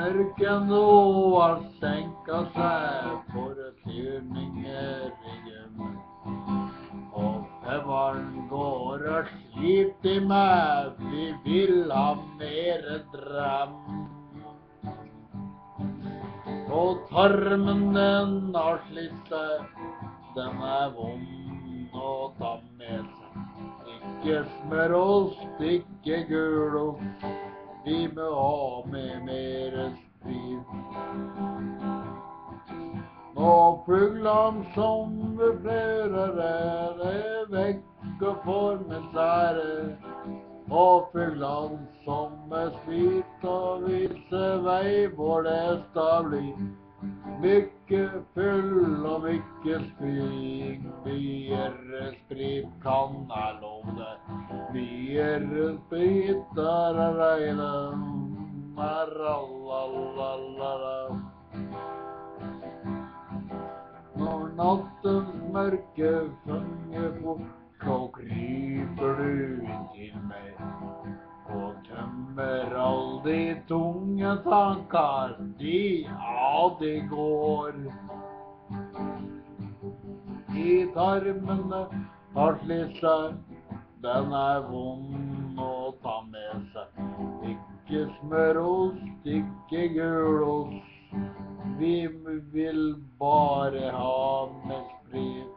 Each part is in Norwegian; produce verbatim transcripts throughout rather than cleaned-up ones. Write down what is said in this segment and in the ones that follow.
Mørket nå har senket seg for tyrningeringen, og femmeren går og sliter i meg, vi vil ha mere dram. Og tarmen den har slitt seg, den er vond å ta med seg. Ikke smørost, ikke gulost, vi må ha med mere sprit. Nå fuglene som beflører er vekk og får med sære, og fuglene som er sprit og viser vei hvor det skal bli. Mykke full og mykke sprit, mye sprit kan jeg love deg. Mye sprit er regnet, maralalalala. Når nattens mørke fanger fort, så kryper du inn til meg, og tømmer all de tunge tanker, de, ja, de går. I tarmene har slitt seg, den er vond å ta med seg. Ikke smørost, ikke gulost, vi vil bare ha med sprit.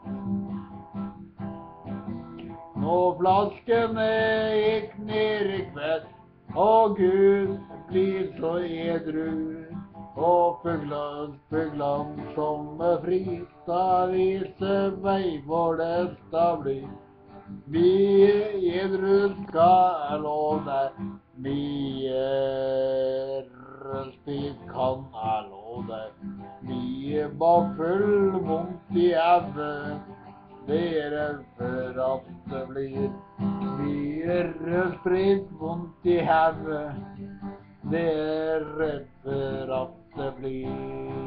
Nå flaskene gikk ned i kveld, og Gud blir så edru. Og fuglene, fuglene som er frita, viser vei hvor det skal bli. Mye edru skal jeg love deg, mye sprit kan jeg love deg. Mye bakfull, vondt i hodet, det er redd for at det blir. Mye rødsprit, vondt i hodet, det er redd for at det blir.